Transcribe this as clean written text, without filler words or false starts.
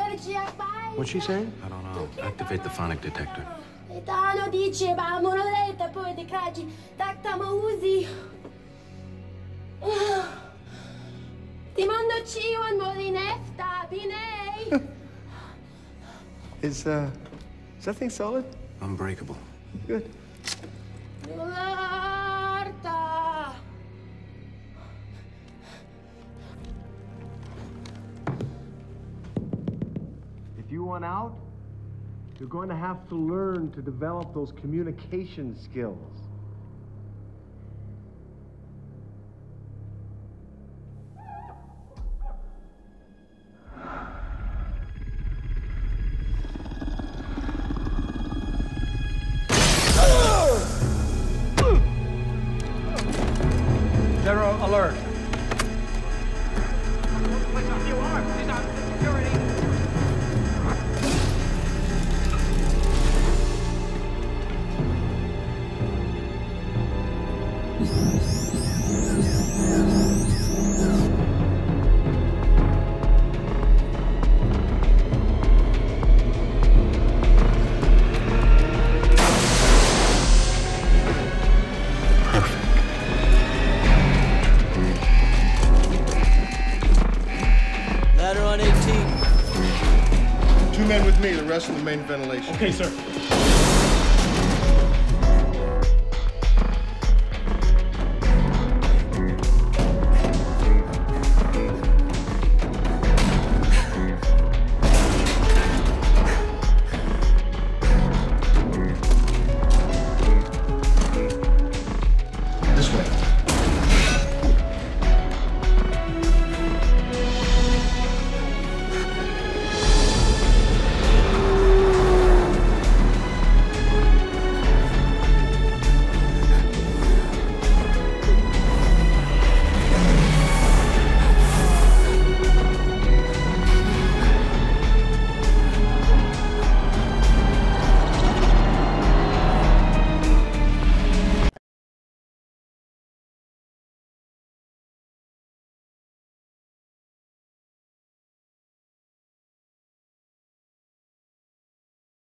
What's she saying? I don't know. Activate the phonic detector. Etano dice, ba monoleta, poi de kaji, taktama uzi. Ti mando ciwan molinefta, binei. Is that thing solid? Unbreakable. Good. Nularta. If you want out, you're going to have to learn to develop those communication skills. General alert. Ladder on 18. 2 men with me, the rest in the main ventilation. Okay, sir.